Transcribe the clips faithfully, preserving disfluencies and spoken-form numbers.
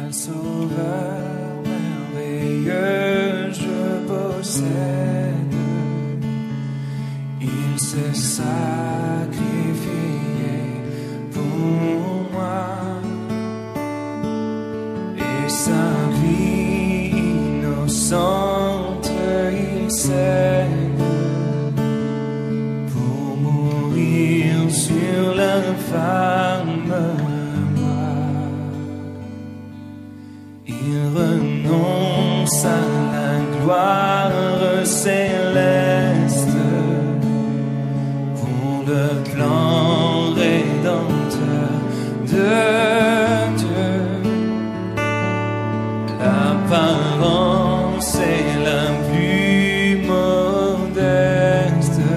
Un sauveur merveilleux je possède. Il s'est sacrifié pour moi. Et sa vie innocente il cède pour mourir sur l'infâme croix. Il renonce à la gloire céleste pour le plan rédempteur de Dieu. L'apparence est la plus modeste.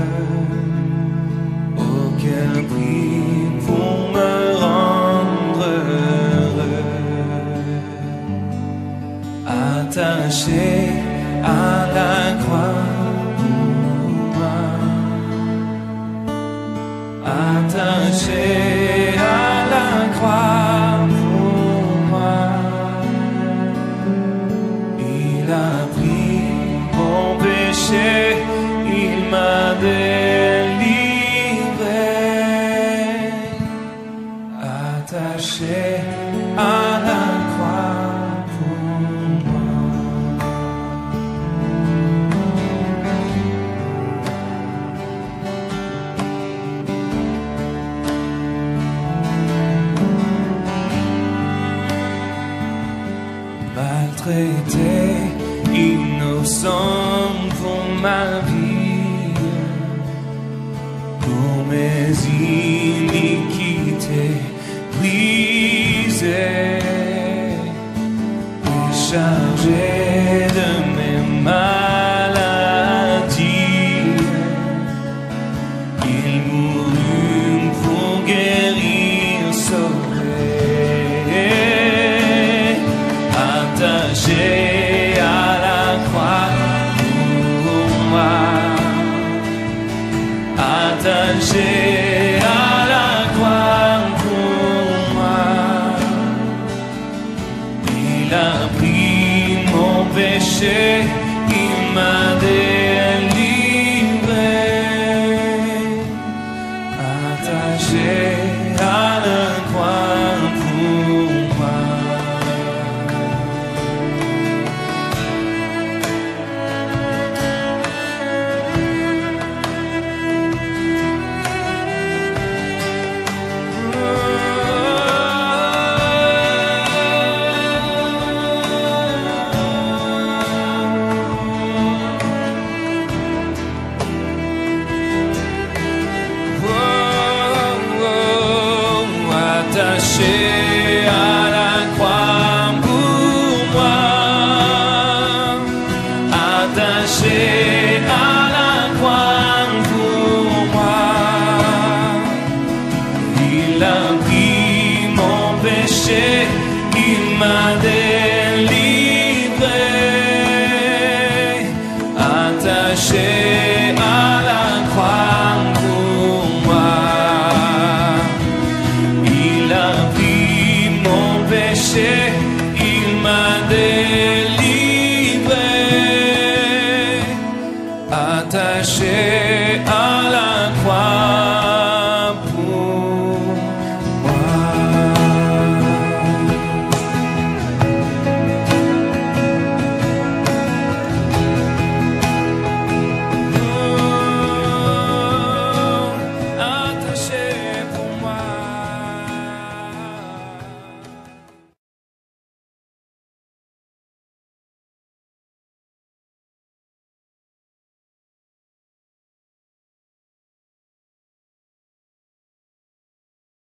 Oh, quel prix pour me rendre heureux. Attaché à la croix pour moi. Attaché à la croix pour moi. Il a pris mon péché, il m'a délivré. Attaché à la croix pour moi. Maltraité, innocent pour ma vie, pour mes iniquités brisées, chargé de mes maladies, il mourut pour guérir, sauver. Attaché à la croix pour moi. Attaché à la croix pour moi. Il a pris mon péché, il m'a délivré. Attaché à la croix pour moi. Attaché